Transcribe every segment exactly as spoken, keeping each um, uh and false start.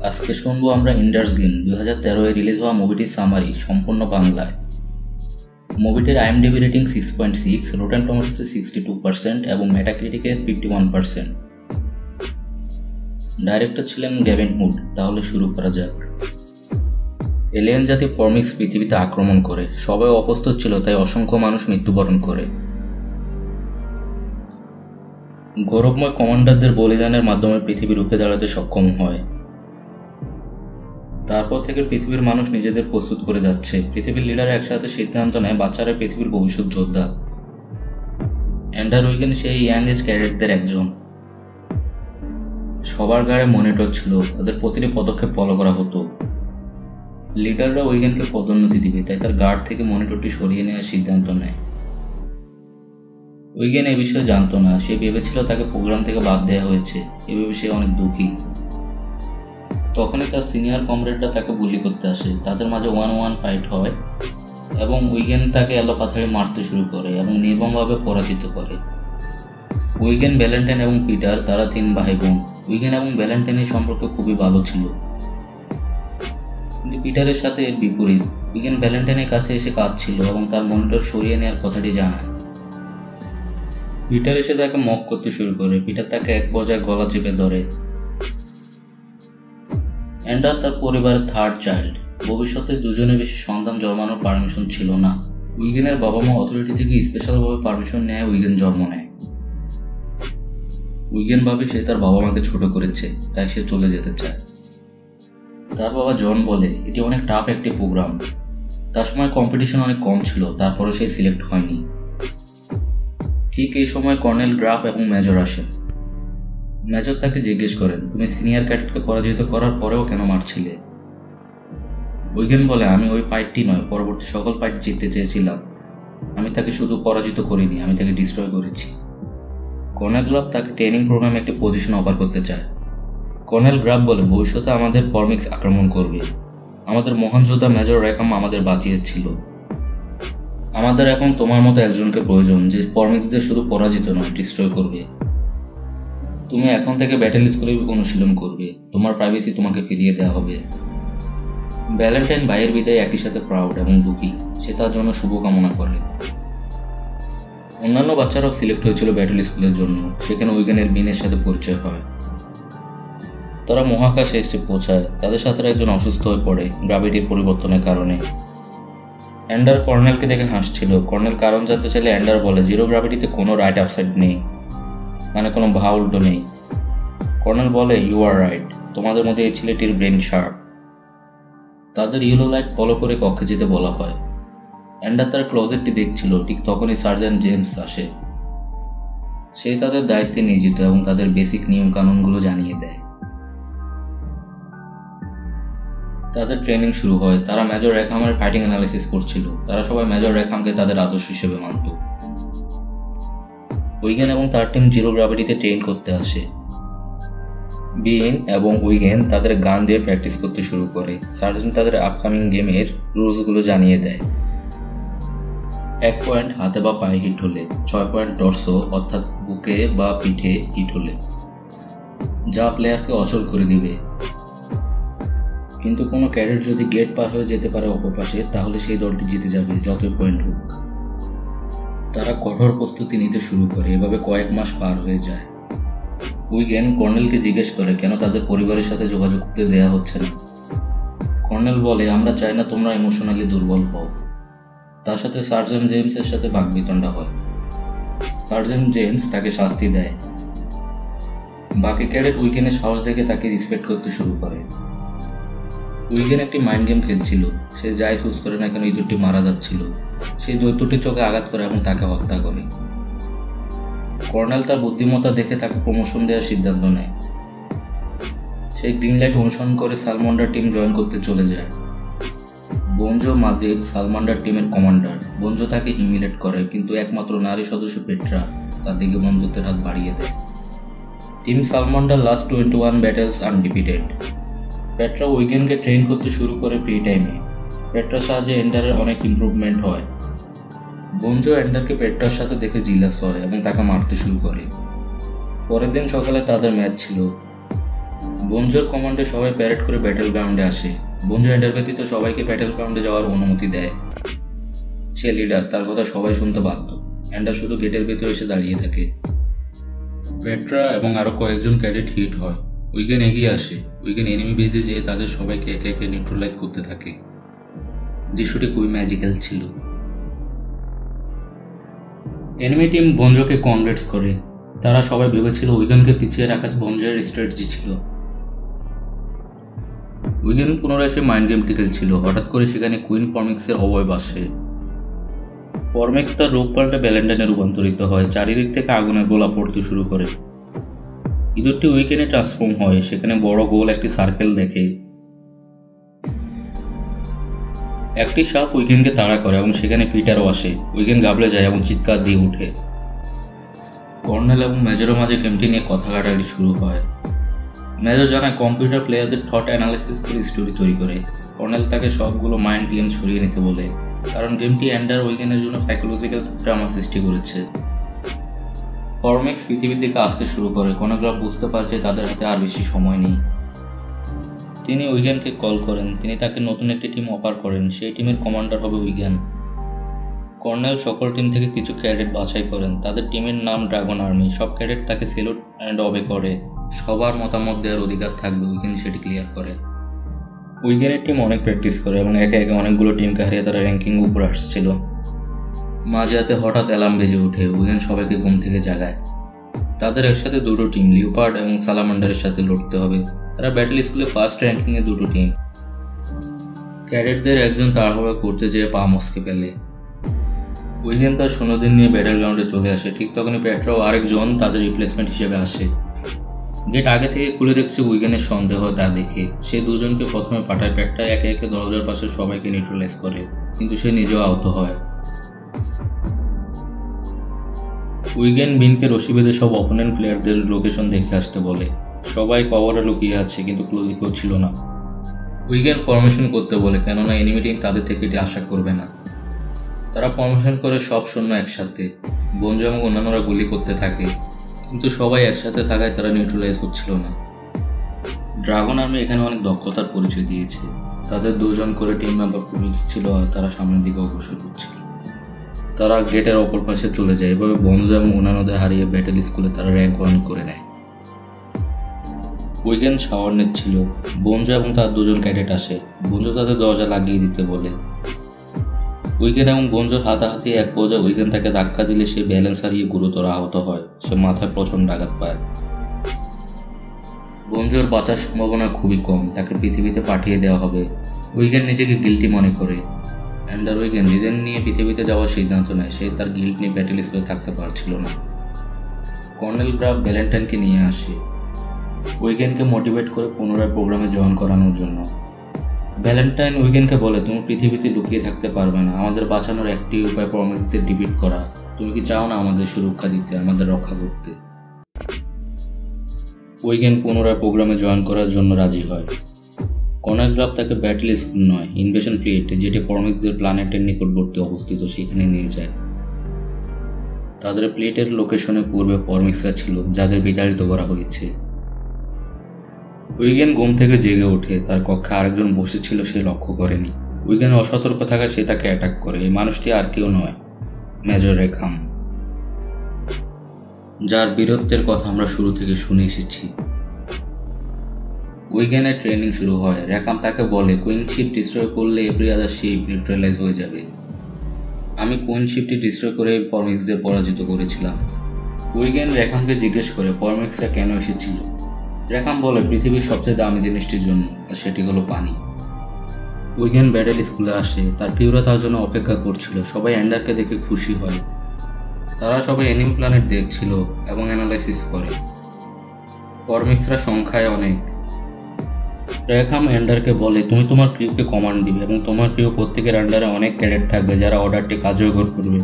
আজকে শুনবো আমরা এন্ডার্স গেম দুই হাজার তেরোয় রিলিজ হওয়া মুভিটির সামারি সম্পূর্ণ বাংলায়। মুভিটির IMDb rating six point six, rotten টমেটোসে সিক্সটি টু পার্সেন্ট এবং মেটাক্রিটিকে ফিফটি ওয়ান পার্সেন্ট। ডাইরেক্টর ছিলেন গেভিন হুড। তাহলে শুরু করা যাক। এলিয়েন জাতি ফর্মিক্স পৃথিবীতে আক্রমণ করে, সবাই অপ্রস্তুত ছিল, তাই অসংখ্য মানুষ মৃত্যুবরণ করে। গৌরবময় কমান্ডারদের বলিদানের মাধ্যমে পৃথিবী রুখে দাঁড়াতে সক্ষম হয়। তারপর থেকে পৃথিবীর মানুষ নিজেদের প্রস্তুত করে যাচ্ছে। পৃথিবীর লিডার একসাথে সিদ্ধান্ত নেয় বাচ্চারা পৃথিবীর ভবিষ্যৎ যোদ্ধা। এন্ডার উইগেন সেই ইয়াং এজ ক্যাডেটদের একজন। সবার গায়ে মনিটর ছিল, তাদের প্রতিটি পদক্ষেপ ফলো করা হতো। লিডাররা উইগেনকে পদোন্নতি দিবে, তাই তার গার্ড থেকে মনিটরটি সরিয়ে নেওয়ার সিদ্ধান্ত নেয়। উইগেন এ বিষয়ে জানতো না। সে ভেবেছিল তাকে প্রোগ্রাম থেকে বাদ দেওয়া হয়েছে। এ ভেবে সে অনেক দুঃখী। তখনই তার সিনিয়র কমরেডরা তাকে বুলি করতে আসে। তাদের মাঝে ওয়ান ওয়ান ফাইট হয় এবং উইগেন তাকে এলোপাথাড়ি মারতে শুরু করে এবং নির্মমভাবে পরাজিত করে। উইগেন, ভ্যালেন্টাইন এবং পিটার, তারা তিন ভাই বোন। উইগেন এবং ভ্যালেন্টাইনের সম্পর্ক খুবই ভালো ছিল, কিন্তু পিটারের সাথে এর বিপরীত। উইগেন ভ্যালেন্টাইনের কাছে এসে কাঁদছিল এবং তার মনিটর সরিয়ে নেওয়ার কথাটি জানায়। পিটার এসে তাকে মক করতে শুরু করে। পিটার তাকে এক পর্যায়ে গলা চেপে ধরে। এন্ডার তার পরিবারের থার্ড চাইল্ড। ভবিষ্যতে দুজনে বেশি সন্তান জন্মানোর পারমিশন ছিল না। উইগেনের বাবা মা অথরিটি থেকে স্পেশালভাবে পারমিশন নেয় উইগেন জন্ম নেয়। উইগেন ভাবে সে তার বাবা মাকে ছোট করেছে, তাই সে চলে যেতে চায়। তার বাবা জন বলে এটি অনেক টাফ একটি প্রোগ্রাম। তার সময় কম্পিটিশন অনেক কম ছিল, তারপরও সে সিলেক্ট হয়নি। ঠিক এই সময় কর্নেল গ্রাফ এবং মেজর আসেন। মেজর তাকে জিজ্ঞেস করেন, তুমি সিনিয়র ক্যাডেটকে পরাজিত করার পরেও কেন মারছিলে? উইগেন বলে, আমি ওই ফাইটটি নয়, পরবর্তী সকল ফাইট জিততে চেয়েছিলাম। আমি তাকে শুধু পরাজিত করিনি, আমি তাকে ডিস্ট্রয় করেছি। কর্নেল গ্রাফ তাকে ট্রেনিং প্রোগ্রামে একটি পজিশন অফার করতে চায়। কর্নেল গ্রাফ বলে, ভবিষ্যতে আমাদের ফর্মিক্স আক্রমণ করবে। আমাদের মহান যোদ্ধা মেজর র্যাকাম আমাদের বাঁচিয়েছিল। আমাদের এখন তোমার মতো একজনকে প্রয়োজন, যে ফর্মিক্সদের শুধু পরাজিত নয়, ডিস্ট্রয় করবে। তুমি এখন থেকে ব্যাটেল স্কুলে অনুশীলন করবে। তোমার প্রাইভেসি তোমাকে ফিরিয়ে দেওয়া হবে। ভ্যালেন্টাইন ভাইয়ের বিদায় একই সাথে প্রাউড এবং দুঃখী। সে তার জন্য শুভকামনা করে। অন্যান্য বাচ্চারাও সিলেক্ট হয়েছিল ব্যাটেল স্কুলের জন্য। সেখানে উইগেনের বিনের সাথে পরিচয় হয়। তারা মহাকাশে এসে পৌঁছায়। তাদের সাথে একজন অসুস্থ হয়ে পড়ে গ্র্যাভিটির পরিবর্তনের কারণে। এন্ডার কর্নেলকে দেখে হাসছিল। কর্নেল কারণ জানতে চাইলে এন্ডার বলে, জিরো গ্র্যাভিটিতে কোনো রাইট আপসাইড নেই, মানে কোনো ভা উল্টো নেই। কর্নেল বলে, ইউ আর রাইট, তোমাদের মধ্যে এই ছেলেটির ব্রেন শার্প। তাদের ইয়েলো লাইট ফলো করে কক্ষে যেতে বলা হয়। এন্ডার তার ক্লোজেটটি দেখছিল। ঠিক তখনই সার্জেন্ট জেমস আসে। সে তাদের দায়িত্বে নিয়োজিত এবং তাদের বেসিক নিয়ম কানুনগুলো জানিয়ে দেয়। তাদের ট্রেনিং শুরু হয়। তারা মেজর র্যাকামের ফাইটিং অ্যানালাইসিস করছিল। তারা সবাই মেজর র্যাকামকে তাদের আদর্শ হিসেবে মানত। উইগেন এবং তার টিম জিরো গ্র্যাভিটিতে ট্রেন করতে আসে। বিন এবং উইগেন তাদের গান দিয়ে প্র্যাকটিস করতে শুরু করে। সার্জেন্ট তাদের আপকামিং গেমের রুলসগুলো জানিয়ে দেয়। এক পয়েন্ট হাতে বা পায়ে হিট হলে, ছয় পয়েন্ট টর্সো অর্থাৎ বুকে বা পিঠে হিট হলে, যা প্লেয়ারকে অচল করে দিবে। কিন্তু কোনো ক্যাডেট যদি গেট পার হয়ে যেতে পারে অপর পাশে, তাহলে সেই দলটি জিতে যাবে, যতই পয়েন্ট হোক। তারা কঠোর প্রস্তুতি নিতে শুরু করে। এভাবে কয়েক মাস পার হয়ে যায়। উইগেন কর্নেলকে জিজ্ঞেস করে কেন তাদের পরিবারের সাথে যোগাযোগ করতে দেওয়া হচ্ছে না। কর্নেল বলে, আমরা চাই না তোমরা ইমোশনালি দুর্বল হও। তার সাথে সার্জেন্ট জেমসের সাথে বাকবিতণ্ডা হয়। সার্জেন্ট জেমস তাকে শাস্তি দেয়। বাকি ক্যাডেট উইগেনের সাহস দেখে তাকে রিসপেক্ট করতে শুরু করে। উইগেন একটি মাইন্ড গেম খেলছিল। সে যাই চুজ করে না কেন, ইঁদুরটি মারা যাচ্ছিল। সেই দৈত্যটির চোখে আঘাত করে এবং তাকে হত্যা করে। কর্নেল তার বুদ্ধিমত্তা দেখে তাকে প্রমোশন দেওয়ার সিদ্ধান্ত নেয়। সেই গ্রিন লাইট অনুসরণ করে সালমান্ডার টিম জয়েন করতে চলে যায়। বঞ্জো মাদির সালমান্ডার টিমের কমান্ডার। বঞ্জো তাকে হিমিলেট করে, কিন্তু একমাত্র নারী সদস্য পেট্রা তার দিকে বন্ধুত্বের হাত বাড়িয়ে দেয়। Team Salamander last twenty one battles undefeated. Petra উইগেনকে ট্রেন করতে শুরু করে ফ্রি টাইমে। পেট্রার সাহায্যে এন্ডারের অনেক ইমপ্রুভমেন্ট হয়। বঞ্জো এন্ডারকে পেট্রার সাথে দেখে জিলাস হয় এবং তাকে মারতে শুরু করে। পরের দিন সকালে তাদের ম্যাচ ছিল। বঞ্জোর কমান্ডে সবাই প্যারেড করে ব্যাটেল গ্রাউন্ডে আসে। বঞ্জো এন্ডার ব্যতীত সবাইকে ব্যাটেল গ্রাউন্ডে যাওয়ার অনুমতি দেয়। সে লিডার, তার কথা সবাই শুনতে বাধ্য। এন্ডার শুধু গেটের ভেতরে এসে দাঁড়িয়ে থাকে। পেট্রা এবং আরো কয়েকজন ক্যাডেট হিট হয়। উইগেন এগিয়ে আসে। উইগেন এনিমি বেজে যেয়ে তাদের সবাইকে একে একে নিউট্রালাইজ করতে থাকে। দৃশ্যটি খুবই ম্যাজিক্যাল ছিল। এনিমি টিম বঞ্জোকে কনগ্রেটস করে। তারা সবাই ভেবেছিল উইগেনকে পিছিয়ে রাখা বঞ্জোর স্ট্র্যাটেজি ছিল। উইগেন পুনরায় সে মাইন্ড গেমটি খেলছিল। হঠাৎ করে সেখানে কুইন ফরমিক্সের অবয়ব আসে। ফরমিক্স তার রূপ পাল্টে ভ্যালেন্টাইনে রূপান্তরিত হয়। চারিদিক থেকে আগুনের গোলা পড়তে শুরু করে। ইঁদুরটি উইগেনে ট্রান্সফর্ম হয়। সেখানে বড় গোল একটি সার্কেল দেখে। একটি সাপ উইগেনকে তাড়া করে এবং সেখানে পিটারও আসে। উইগেন গাবলে যায় এবং চিৎকার দিয়ে উঠে। কর্নেল এবং মেজরের মাঝে গেমটি নিয়ে কথা কাটাকাটি শুরু হয়। মেজর জানায় কম্পিউটার প্লেয়ারদের থট অ্যানালাইসিস করে স্টোরি তৈরি করে। কর্নেল তাকে সবগুলো মাইন্ড গেম সরিয়ে নিতে বলে, কারণ গেমটি এন্ডার উইগেনের জন্য সাইকোলজিক্যাল ড্রামা সৃষ্টি করেছে। ফরমিক্স পৃথিবীর দিকে আসতে শুরু করে। কর্নেলরা বুঝতে পারছে তাদের হাতে আর বেশি সময় নেই। তিনি উইগেনকে কল করেন। তিনি তাকে নতুন একটি টিম অফার করেন। সেই টিমের কমান্ডার হবে উইগেন। কর্নেল সকল টিম থেকে কিছু ক্যাডেট বাছাই করেন। তাদের টিমের নাম ড্রাগন আর্মি। সব ক্যাডেট তাকে সেলুট অ্যান্ড অবে করে। সবার মতামত দেওয়ার অধিকার থাকবে, উইগেন সেটি ক্লিয়ার করে। উইগেনের টিম অনেক প্র্যাকটিস করে এবং একে একে অনেকগুলো টিমকে হারিয়ে তারা র্যাঙ্কিং উপরে আসছিল। মাঝরাতে হঠাৎ অ্যালার্ম বেজে ওঠে। উইগেন সবাইকে ঘুম থেকে জাগায়। তাদের একসাথে দুটো টিম, লিওপার্ড এবং সালামান্ডারের সাথে লড়তে হবে। তারা ব্যাটেল স্কুলে ফার্স্ট র্যাঙ্কিংয়ে দুটো টিম। ক্যাডেটদের একজন তাড়াহুড়ো করতে যেয়ে পা মস্কে ফেলে। উইগেন তার সৈন্যদের নিয়ে ব্যাটেল গ্রাউন্ডে চলে আসে। ঠিক তখনই পেট্রা ও আরেকজন তাদের রিপ্লেসমেন্ট হিসেবে আসে। গেট আগে থেকে খুলে দেখছে উইগেনের সন্দেহ তা দেখে। সে দুজনকে প্রথমে পাঠায়। পেট্রা একে একে দরজার পাশে সবাইকে নিউট্রালাইজ করে, কিন্তু সে নিজেও আহত হয়। উইগেন বিনকে রশি বেঁধে সব অপোনেন্ট প্লেয়ারদের লোকেশন দেখে আসতে বলে। সবাই কভারে লুকিয়ে আছে, কিন্তু ক্লোজে কেউ ছিল না। উইগেন ফরমেশন করতে বলে, কেননা এনিমি টিম তাদের থেকে এটি আশা করবে না। তারা ফরমেশন করে সব সৈন্য একসাথে। বঞ্জো এবং অন্যান্যরা গুলি করতে থাকে, কিন্তু সবাই একসাথে থাকায় তারা নিউট্রালাইজ হচ্ছিল না। ড্রাগন আর্মি এখানে অনেক দক্ষতার পরিচয় দিয়েছে। তাদের দুজন করে টিম মেম্বার পুলিশ ছিল আর তারা সামনের দিকে অগ্রসর হচ্ছিল। তারা গেটের অপর পাশে চলে যায়। এভাবে বঞ্জো এবং অন্যান্যদের হারিয়ে ব্যাটেল স্কুলে তারা র্যাঙ্ক ওয়ান করে নেয়। উইগেন শাওয়ার নিচ্ছিল। বঞ্জো এবং তার দুজন ক্যাডেট আসে। বঞ্জো তাদের দরজা লাগিয়ে দিতে বলে। উইগেন এবং বঞ্জোর হাতাহাতি এক পর্যায়ে উইগেন তাকে ধাক্কা দিলে সে ব্যালেন্স হারিয়ে গুরুতর আহত হয়। সে মাথায় প্রচণ্ড আঘাত পায়। বঞ্জোর বাঁচার সম্ভাবনা খুবই কম। তাকে পৃথিবীতে পাঠিয়ে দেওয়া হবে। উইগেন নিজেকে গিল্টি মনে করে। অ্যান্ডার উইগেন রিজেন নিয়ে পৃথিবীতে যাওয়ার সিদ্ধান্ত নেয়। সে তার গিল্ট নিয়ে ব্যাটেল স্কুলে থাকতে পারছিল না। কর্নেল গ্রাফ ভ্যালেন্টাইনকে নিয়ে আসে উইগেনকে মোটিভেট করে পুনরায় প্রোগ্রামে জয়েন করানোর জন্য। ভ্যালেন্টাইন উইগেনকে বলে, তুমি পৃথিবীতে লুকিয়ে থাকতে পারবে না। আমাদের বাঁচানোর একটি উপায় প্রমিসদের ডিপিট করা। তুমি কি চাও না আমাদের সুরক্ষা দিতে, আমাদের রক্ষা করতে? উইগেন পুনরায় প্রোগ্রামে জয়েন করার জন্য রাজি হয়। কর্নেল গ্রাফ তাকে ব্যাটেল স্কুল নয়, ইনভেশন প্লেট, যেটি প্রমিসদের প্ল্যানেটের নিকটবর্তী অবস্থিত, সেখানে নিয়ে যায়। তাদের প্লেটের লোকেশনে পূর্বে প্রমিসরা ছিল, যাদের বিতাড়িত করা হয়েছে। উইগেন ঘুম থেকে জেগে ওঠে। তার কক্ষে আরেকজন বসেছিল, সে লক্ষ্য করেনি। উইগেন অসতর্ক থাকায় সে তাকে অ্যাটাক করে। এই মানুষটি আর কেউ নয়, মেজর রেখাম, যার বীরত্বের কথা আমরা শুরু থেকে শুনে এসেছি। উইগেনের ট্রেনিং শুরু হয়। রেখাম তাকে বলে, কুইনশিপ ডিস্ট্রয় করলে এভরি আদার শিপ নিউট্রালাইজ হয়ে যাবে। আমি কুইনশিপটি ডিস্ট্রয় করে প্রমিসদের পরাজিত করেছিলাম। উইগেন রেখামকে জিজ্ঞেস করে প্রমিসরা কেন এসেছিল। রেখাম বলে, পৃথিবীর সবচেয়ে দামি জিনিসটির জন্য, আর সেটি হলো পানি। উইগেন ব্যাটেল স্কুলে আসে। তার প্রিয়রা তার জন্য অপেক্ষা করছিল। সবাই অ্যান্ডারকে দেখে খুশি হয়। তারা সবাই এনিমি প্ল্যানেট দেখছিল এবং অ্যানালাইসিস করে। প্রমিসরা সংখ্যায় অনেক। রেখাম অ্যান্ডারকে বলে, তুমি তোমার ক্রিউকে কমান্ড দিবে এবং তোমার ক্রিউ প্রত্যেকের আন্ডারে অনেক ক্যাডেট থাকবে যারা অর্ডারটি কার্যকর করবে।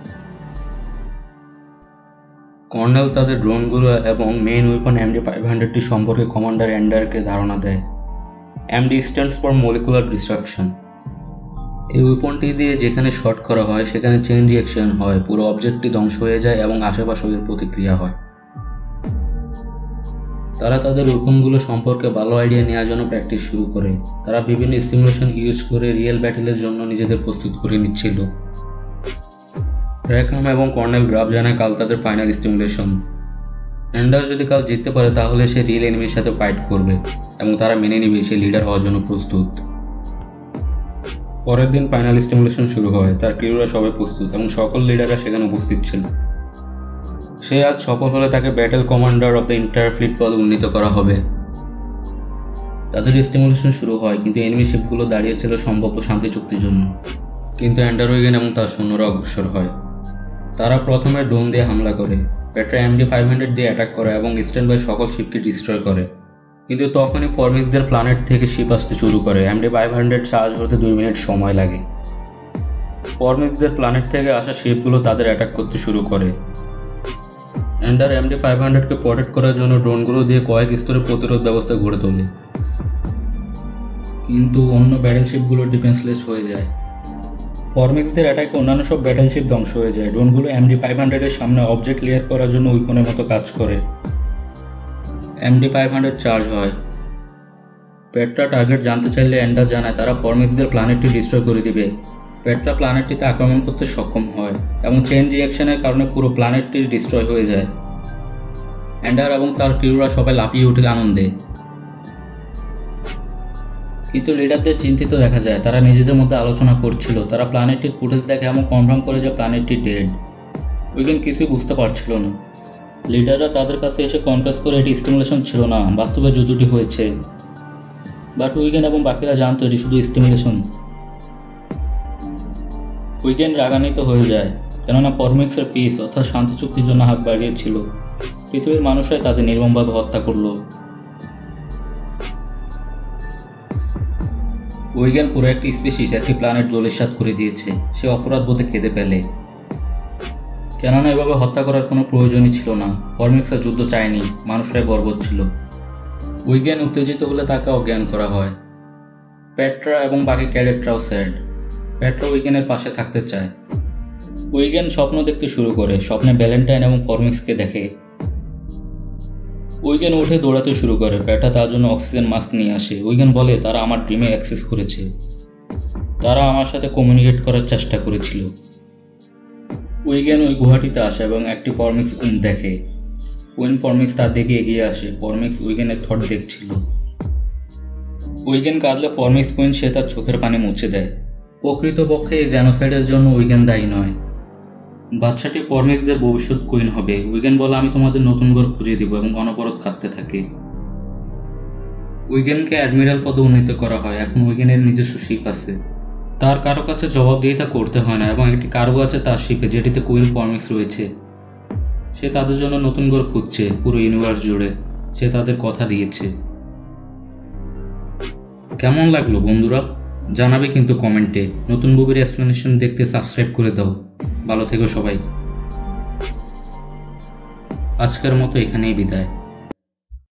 কর্নেল তাদের ড্রোনগুলো এবং মেইন ওয়েপন এমডি ফাইভ হান্ড্রেডটি সম্পর্কে কমান্ডার অ্যান্ডারকে ধারণা দেয়। MD stands for molecular destruction. এই ওয়েপনটি দিয়ে যেখানে শর্ট করা হয় সেখানে চেইন রিয়াকশন হয়, পুরো অবজেক্টটি ধ্বংস হয়ে যায় এবং আশেপাশে এর প্রতিক্রিয়া হয়। তারা তাদের উইপনগুলো সম্পর্কে ভালো আইডিয়া নেওয়ার জন্য প্র্যাকটিস শুরু করে। তারা বিভিন্ন স্টিমুলেশন ইউজ করে রিয়েল ব্যাটেলের জন্য নিজেদের প্রস্তুত করে নিচ্ছিল। র্যাকহাম এবং কর্নেল গ্রাফ জানায় কাল তাদের ফাইনাল স্টিমুলেশন। অ্যান্ডার যদি কাল জিততে পারে তাহলে সে রিয়েল এনিমির সাথে ফাইট করবে এবং তারা মেনে নেবে সে লিডার হওয়ার জন্য প্রস্তুত। পরের দিন ফাইনাল স্টিমুলেশন শুরু হয়। তার ক্রিউরা সবাই প্রস্তুত এবং সকল লিডাররা সেখানে উপস্থিত ছিল। সে আজ সফল হলে তাকে battle commander of the entire fleet পদে উন্নীত করা হবে। তাদের স্টিমুলেশন শুরু হয়, কিন্তু এনিমি শিপগুলো দাঁড়িয়েছিল সম্ভাব্য শান্তি চুক্তির জন্য। কিন্তু অ্যান্ডার উইগেন এবং তার সৈন্যরা অগ্রসর হয়। তারা প্রথমে ড্রোন দিয়ে হামলা করে, পেট্রা এমডি ফাইভ হান্ড্রেড দিয়ে অ্যাটাক করে এবং স্ট্যান্ড বাই সকল শিপকে ডিস্ট্রয় করে। কিন্তু তখনই ফরমিক্সদের প্ল্যানেট থেকে শিপ আসতে শুরু করে। এমডি ফাইভ হান্ড্রেড চার্জ হতে দুই মিনিট সময় লাগে। ফরমিক্সদের প্ল্যানেট থেকে আসা শিপগুলো তাদের অ্যাটাক করতে শুরু করে। অ্যান্ডার এমডি ফাইভ হান্ড্রেডকে প্রোটেক্ট করার জন্য ড্রোনগুলো দিয়ে কয়েক স্তরের প্রতিরোধ ব্যবস্থা গড়ে তোলে, কিন্তু অন্য ব্যাটেলশিপগুলো ডিফেন্সলেস হয়ে যায়। ফরমিক্সদের অ্যাটাকে অন্যান্য সব ব্যাটেলশিপ ধ্বংস হয়ে যায়। ড্রোনগুলো এমডি ফাইভ হান্ড্রেডের সামনে অবজেক্ট ক্লিয়ার করার জন্য উইপনের মতো কাজ করে। এমডি ফাইভ হান্ড্রেড চার্জ হয়। পেট্রা টার্গেট জানতে চাইলে অ্যান্ডার জানায় তারা ফরমিক্সদের প্ল্যানেটটি ডিস্ট্রয় করে দিবে। পেট্রা প্ল্যানেটটিতে আক্রমণ করতে সক্ষম হয় এবং চেইন রিয়াকশনের কারণে পুরো প্ল্যানেটটি ডিস্ট্রয় হয়ে যায়। অ্যান্ডার এবং তার ক্রিউরা সবাই লাফিয়ে উঠে আনন্দে। কিন্তু লিডারদের চিন্তিত দেখা যায়। তারা নিজেদের মধ্যে আলোচনা করছিল। তারা প্ল্যানেটটির ফুটেজ দেখে এবং কনফার্ম করে যে প্ল্যানেটটি ডেড। উইগেন কিছুই বুঝতে পারছিল না। লিডাররা তাদের কাছে এসে কনফেস করে এটি স্টিমুলেশন ছিল না, বাস্তবে যুদ্ধটি হয়েছে। বাট উইগেন এবং বাকিরা জানতো এটি শুধু স্টিমুলেশন। উইগেন রাগান্বিত হয়ে যায়, কেননা ফরমিক্সের পিস অর্থাৎ শান্তি চুক্তির জন্য হাত বাড়িয়েছিল। পৃথিবীর মানুষরাই তাদের নির্মমভাবে হত্যা করল। উইগেন পুরো একটি স্পিসিস একটি প্ল্যানেট ধূলিসাৎ করে দিয়েছে। সে অপরাধ বোধে কেঁদে ফেলে, কেননা এভাবে হত্যা করার কোনো প্রয়োজনই ছিল না। ফরমিক্সের যুদ্ধ চায়নি, মানুষরাই বর্বর ছিল। উইগেন উত্তেজিত হলে তাকে অজ্ঞান করা হয়। পেট্রা এবং বাকি ক্যাডেটরাও স্যাড। পেট্রা উইগেনের পাশে থাকতে চায়। উইগেন স্বপ্ন দেখতে শুরু করে। স্বপ্নে ভ্যালেন্টাইন এবং ফরমিক্সকে দেখে। উইগেন উঠে দৌড়াতে শুরু করে। পেট্রা তার জন্য অক্সিজেন মাস্ক নিয়ে আসে। উইগেন বলে তারা আমার ড্রিমে অ্যাক্সেস করেছে। তারা আমার সাথে কমিউনিকেট করার চেষ্টা করেছিল। উইগেন ওই গুহাটিতে আসে এবং একটি ফরমিক্স উম দেখে। কুইন ফরমিক্স তার দিকে এগিয়ে আসে। ফরমিক্স উইগেনের থট দেখছিল। উইগেন কাঁদলে ফরমিক্স কুইন সে তার চোখের পানি মুছে দেয়। প্রকৃতপক্ষে এই জেনোসাইডের জন্য উইগেন দায়ী নয়। বাচ্চাটি ফরমিক্সদের ভবিষ্যৎ কুইন হবে। উইগেন বলে আমি তোমাদের নতুন ঘর খুঁজে দিব এবং অনবরত কাঁদতে থাকে। উইগেনকে অ্যাডমিরাল পদে উন্নীত করা হয়। এখন উইগেনের নিজস্ব শিপ আছে। তার কারো কাছে জবাবদিহিতা করতে হয় না এবং একটি কার্গো আছে তার শিপে যেটিতে কুইন ফরমিক্স রয়েছে। সে তাদের জন্য নতুন ঘর খুঁজছে পুরো ইউনিভার্স জুড়ে। সে তাদের কথা দিয়েছে। কেমন লাগলো বন্ধুরা জানাবে কিন্তু কমেন্টে। নতুন মুভির এক্সপ্লেনেশন দেখতে সাবস্ক্রাইব করে দাও। ভালো থেকো সবাই। আজকের মতো এখানেই বিদায়।